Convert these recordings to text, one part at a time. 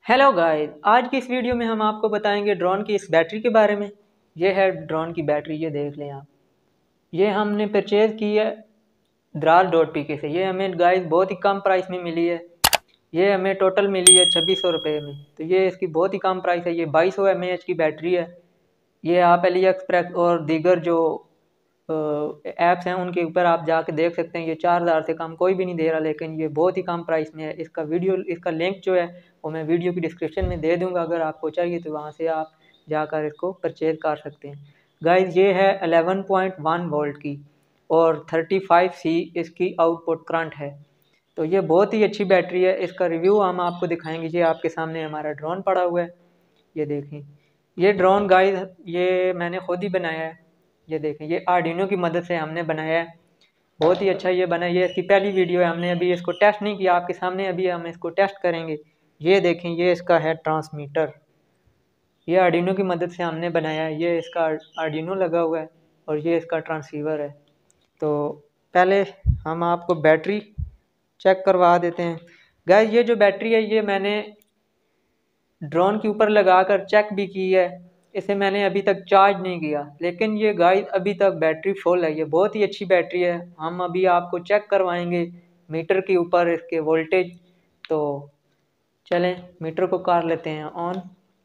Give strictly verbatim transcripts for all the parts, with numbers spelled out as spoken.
Hello guys, आज की इस वीडियो में हम आपको बताएंगे ड्रोन की इस बैटरी के बारे में। ये है ड्रोन की बैटरी, ये देख लें आप। ये हमने परचेज़ की है द्राल डॉट पी के से। ये हमें गाइस बहुत ही कम प्राइस में मिली है। ये हमें टोटल मिली है छब्बीस सौ रुपये में। तो ये इसकी बहुत ही कम प्राइस है। ये बाईस सौ एम ए एच की बैटरी है। ये आप अली एक्सप्रेस और दीगर जो ऐप्स हैं उनके ऊपर आप जाके देख सकते हैं। ये चार हज़ार से कम कोई भी नहीं दे रहा, लेकिन ये बहुत ही कम प्राइस में है। इसका वीडियो इसका लिंक जो है वो मैं वीडियो की डिस्क्रिप्शन में दे दूंगा। अगर आपको चाहिए तो वहाँ से आप जाकर इसको परचेज कर सकते हैं। गाइस, ये है ग्यारह पॉइंट एक वोल्ट की और पैंतीस सी इसकी आउटपुट करंट है। तो ये बहुत ही अच्छी बैटरी है। इसका रिव्यू हम आपको दिखाएंगे। ये आपके सामने हमारा ड्रोन पड़ा हुआ है, ये देखें। ये ड्रोन गाइस ये मैंने खुद ही बनाया है। ये देखें, ये आर्डिनो की मदद से हमने बनाया है। बहुत ही अच्छा ये बना है। ये इसकी पहली वीडियो है, हमने अभी इसको टेस्ट नहीं किया। आपके सामने अभी हम इसको टेस्ट करेंगे। ये देखें, ये इसका है ट्रांसमीटर। ये आर्डिनो की मदद से हमने बनाया है। ये इसका आर्डिनो लगा हुआ है और ये इसका ट्रांसीवर है। तो पहले हम आपको बैटरी चेक करवा देते हैं। गाइस, ये जो बैटरी है ये मैंने ड्रोन के ऊपर लगाकर चेक भी की है। इसे मैंने अभी तक चार्ज नहीं किया, लेकिन ये गाइस अभी तक बैटरी फुल है। ये बहुत ही अच्छी बैटरी है। हम अभी आपको चेक करवाएंगे मीटर के ऊपर इसके वोल्टेज। तो चलें मीटर को कर लेते हैं ऑन।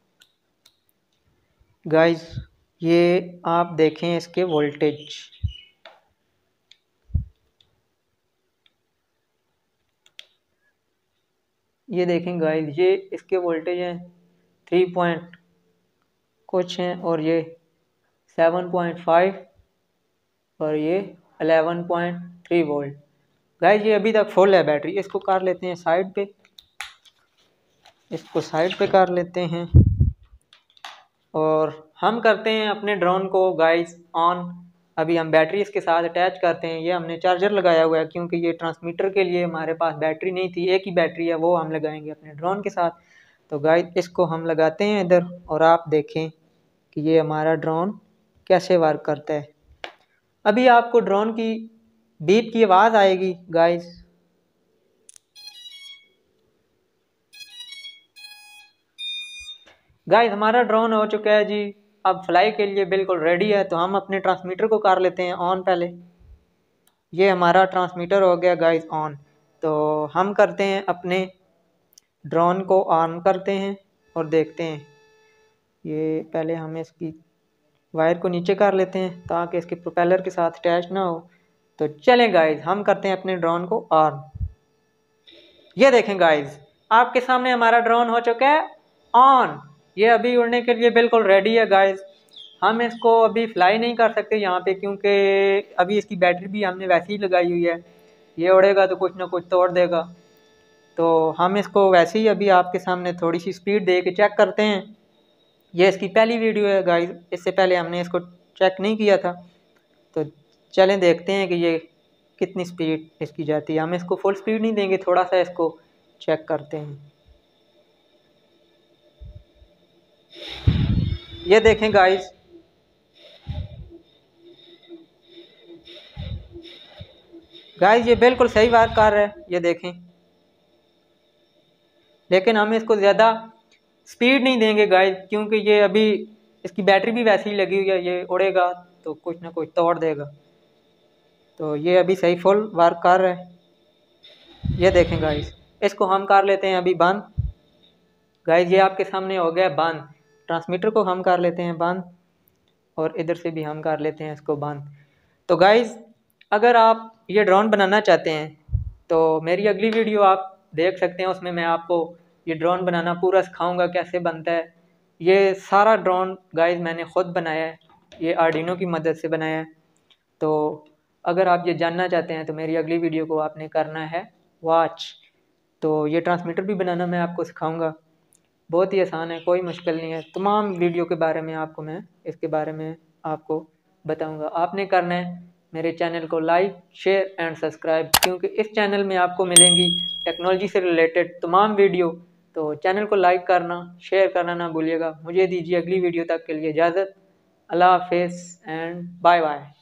गाइस, ये आप देखें इसके वोल्टेज। ये देखें गाइस, ये इसके वोल्टेज हैं थ्री पॉइंट कुछ हैं और ये सेवन पॉइंट फाइव और ये eleven point three volt. Guys, ये अभी तक फुल है बैटरी। इसको कर लेते हैं साइड पे, इसको साइड पे कर लेते हैं और हम करते हैं अपने ड्रोन को गाइस ऑन। अभी हम बैटरी इसके साथ अटैच करते हैं। ये हमने चार्जर लगाया हुआ है क्योंकि ये ट्रांसमीटर के लिए हमारे पास बैटरी नहीं थी। एक ही बैटरी है, वो हम लगाएंगे अपने ड्रोन के साथ। तो गाइस, इसको हम लगाते हैं इधर और आप देखें कि ये हमारा ड्रोन कैसे वर्क करता है। अभी आपको ड्रोन की बीप की आवाज़ आएगी गाइस। गाइस, हमारा ड्रोन हो चुका है जी, अब फ्लाई के लिए बिल्कुल रेडी है। तो हम अपने ट्रांसमीटर को कर लेते हैं ऑन। पहले ये हमारा ट्रांसमीटर हो गया गाइस ऑन। तो हम करते हैं अपने ड्रोन को ऑन करते हैं और देखते हैं। ये पहले हम इसकी वायर को नीचे कर लेते हैं ताकि इसके प्रोपेलर के साथ अटैच ना हो। तो चलें गाइस, हम करते हैं अपने ड्रोन को ऑन। ये देखें गाइस, आपके सामने हमारा ड्रोन हो चुका है ऑन। ये अभी उड़ने के लिए बिल्कुल रेडी है गाइस। हम इसको अभी फ्लाई नहीं कर सकते यहाँ पे क्योंकि अभी इसकी बैटरी भी हमने वैसे ही लगाई हुई है। ये उड़ेगा तो कुछ ना कुछ तोड़ देगा। तो हम इसको वैसे ही अभी आपके सामने थोड़ी सी स्पीड दे के चेक करते हैं। ये इसकी पहली वीडियो है गाइस, इससे पहले हमने इसको चेक नहीं किया था। तो चलें देखते हैं कि ये कितनी स्पीड इसकी जाती है। हम इसको फुल स्पीड नहीं देंगे, थोड़ा सा इसको चेक करते हैं। ये देखें गाइस, गाइस ये बिल्कुल सही वार कर रहा है, ये देखें। लेकिन हम इसको ज़्यादा स्पीड नहीं देंगे गाइस क्योंकि ये अभी इसकी बैटरी भी वैसी ही लगी हुई है। ये उड़ेगा तो कुछ ना कुछ तोड़ देगा। तो ये अभी सही फुल वर्क कर रहा है। ये देखें गाइस, इसको हम कर लेते हैं अभी बंद। गाइस, ये आपके सामने हो गया बंद। ट्रांसमीटर को हम कर लेते हैं बंद और इधर से भी हम कर लेते हैं इसको बंद। तो गाइस, अगर आप ये ड्रोन बनाना चाहते हैं तो मेरी अगली वीडियो आप देख सकते हैं। उसमें मैं आपको ये ड्रोन बनाना पूरा सिखाऊंगा कैसे बनता है। ये सारा ड्रोन गाइस मैंने ख़ुद बनाया है, ये आर्डिनो की मदद से बनाया है। तो अगर आप ये जानना चाहते हैं तो मेरी अगली वीडियो को आपने करना है वॉच। तो ये ट्रांसमीटर भी बनाना मैं आपको सिखाऊंगा। बहुत ही आसान है, कोई मुश्किल नहीं है। तमाम वीडियो के बारे में आपको मैं इसके बारे में आपको बताऊंगा। आपने करना है मेरे चैनल को लाइक, शेयर एंड सब्सक्राइब, क्योंकि इस चैनल में आपको मिलेंगी टेक्नोलॉजी से रिलेटेड तमाम वीडियो। तो चैनल को लाइक करना, शेयर करना ना भूलिएगा। मुझे दीजिए अगली वीडियो तक के लिए इजाज़त। अल्लाह हाफिज़ एंड बाय बाय।